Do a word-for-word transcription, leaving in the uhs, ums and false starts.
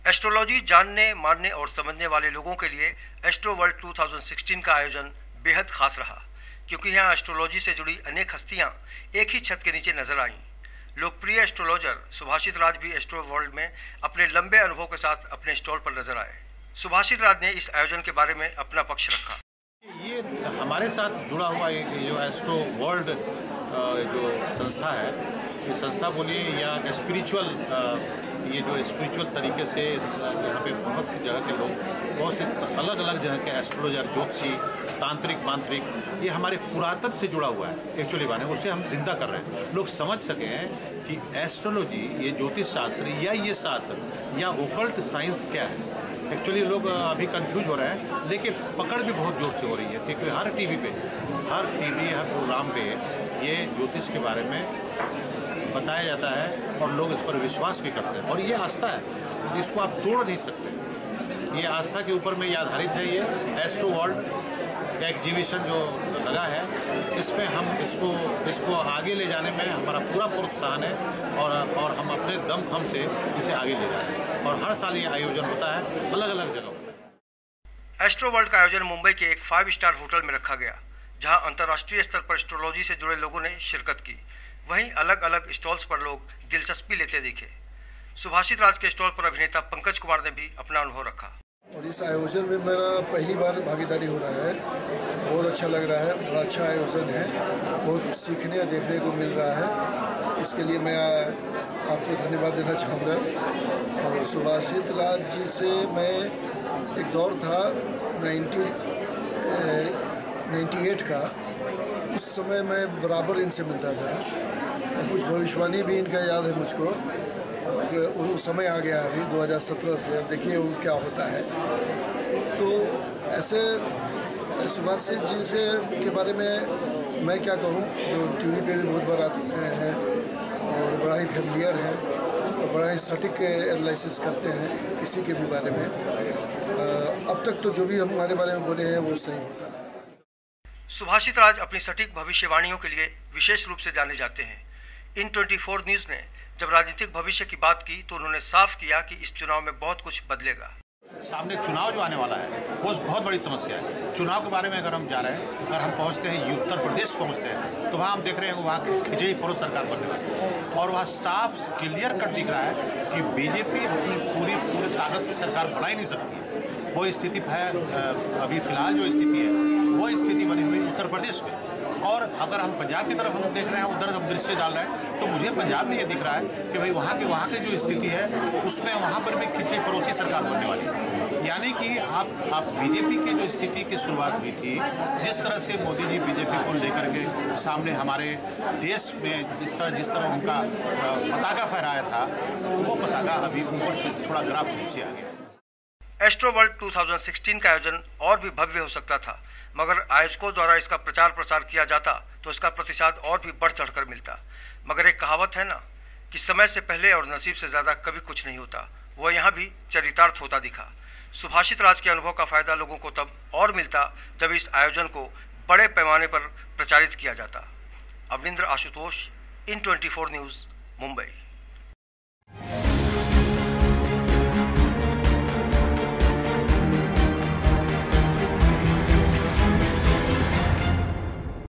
Astrology जानने, मानने और समझने वाले लोगों के लिए एस्ट्रो वर्ल्ड दो हज़ार सोलह का आयोजन बेहद खास रहा, क्योंकि यहाँ एस्ट्रोलॉजी से जुड़ी अनेक हस्तियाँ एक ही छत के नीचे नजर आईं। लोकप्रिय एस्ट्रोलॉजर सुभाषित राज भी एस्ट्रो वर्ल्ड में अपने लंबे अनुभव के साथ अपने स्टॉल पर नजर आए। सुभाषित राज ने इस आयोजन के बारे में अपना पक्ष रखा। ये हमारे साथ जुड़ा हुआ ये जो एस्ट्रो वर्ल्ड जो संस्था है, ये संस्था बोलिए या स्पिरिचुअल, ये जो स्पिरिचुअल तरीके से यहाँ पे बहुत सी जगह के लोग, बहुत से अलग अलग जगह के एस्ट्रोलॉजर, ज्योतिषी, तांत्रिक, मांत्रिक, ये हमारे पुरातन से जुड़ा हुआ है एक्चुअली माने, उसे हम जिंदा कर रहे हैं। लोग समझ सकें कि एस्ट्रोलॉजी, ये ज्योतिष शास्त्र या ये शास्त्र या ओकल्ट साइंस क्या है। एक्चुअली लोग अभी कंफ्यूज हो रहे हैं, लेकिन पकड़ भी बहुत जोर से हो रही है, क्योंकि हर टीवी पे, हर टीवी हर प्रोग्राम पे ये ज्योतिष के बारे में बताया जाता है और लोग इस पर विश्वास भी करते हैं, और ये आस्था है, इसको आप तोड़ नहीं सकते। ये आस्था के ऊपर में ये आधारित है। ये एस्ट्रो वर्ल्ड एग्जीबिशन जो लगा है, इसमें हम इसको इसको आगे ले जाने में हमारा पूरा प्रोत्साहन है, और और हम अपने दम खम से इसे आगे ले जा रहे हैं, और हर साल ये आयोजन होता है, अलग अलग जगह होता है। एस्ट्रो वर्ल्ड का आयोजन मुंबई के एक फाइव स्टार होटल में रखा गया, जहां अंतर्राष्ट्रीय स्तर पर एस्ट्रोलॉजी से जुड़े लोगों ने शिरकत की। वहीं अलग अलग स्टॉल्स पर लोग दिलचस्पी लेते दिखे। सुभाषित राज के स्टॉल पर अभिनेता पंकज कुमार ने भी अपना अनुभव रखा। और इस आयोजन में मेरा पहली बार भागीदारी हो रहा है, बहुत अच्छा लग रहा है, बड़ा अच्छा आयोजन है, बहुत कुछ सीखने और देखने को मिल रहा है। इसके लिए मैं आपको धन्यवाद देना चाहूँगा। और सुभाषित राज जी से मैं एक दौर था नाइन्टी नाइन्टी एट का, उस समय मैं बराबर इनसे मिलता था, और कुछ भविष्यवाणी भी इनका याद है मुझको। वो समय आ गया अभी दो हज़ार सत्रह से, अब देखिए वो क्या होता है। तो ऐसे सुभाषित जी से के बारे में मैं क्या कहूँ, जो टीवी पे भी बहुत बार आते हैं और बड़ा ही फेमिलियर हैं और बड़ा ही सटीक एनालिसिस करते हैं किसी के भी बारे में। अब तक तो जो भी हम हमारे बारे में बोले हैं वो सही होता है। सुभाषित राज अपनी सटीक भविष्यवाणियों के लिए विशेष रूप से जाने जाते हैं। इन चौबीस न्यूज़ ने जब राजनीतिक भविष्य की बात की तो उन्होंने साफ किया कि इस चुनाव में बहुत कुछ बदलेगा। सामने चुनाव जो आने वाला है वो बहुत बड़ी समस्या है। चुनाव के बारे में अगर हम जा रहे हैं, अगर हम पहुंचते हैं उत्तर प्रदेश पहुंचते हैं, तो वहाँ हम देख रहे हैं वहाँ खिचड़ी परोस सरकार बनने वाली है, और वहाँ साफ क्लियर कट दिख रहा है कि बीजेपी अपनी पूरी पूरी ताकत से सरकार बना ही नहीं सकती है। वो स्थिति है अभी फिलहाल जो स्थिति है वो स्थिति बनी हुई उत्तर प्रदेश में। और अगर हम पंजाब की तरफ हम देख रहे हैं, उधर हम दृश्य डाल रहे हैं, तो मुझे पंजाब में ये दिख रहा है कि भाई वहाँ के वहाँ की जो स्थिति है उसमें वहाँ पर भी खिचड़ी परोसी सरकार बनने वाली है। यानी कि आप आप बीजेपी की जो स्थिति की शुरुआत हुई थी, जिस तरह से मोदी जी बीजेपी को लेकर के सामने हमारे देश में जिस तरह जिस तरह उनका पताका फहराया था, तो वो पताका अभी ऊपर से थोड़ा ग्राफ नीचे आ गया। एस्ट्रो वर्ल्ड दो हज़ार सोलह का आयोजन और भी भव्य हो सकता था, मगर आयोजकों द्वारा इसका प्रचार प्रसार किया जाता तो इसका प्रतिशत और भी बढ़ चढ़कर मिलता। मगर एक कहावत है ना कि समय से पहले और नसीब से ज़्यादा कभी कुछ नहीं होता, वह यहाँ भी चरितार्थ होता दिखा। सुभाषित राज के अनुभव का फायदा लोगों को तब और मिलता जब इस आयोजन को बड़े पैमाने पर प्रचारित किया जाता। अवनिंद्र आशुतोष, इन चौबीस न्यूज़, मुंबई।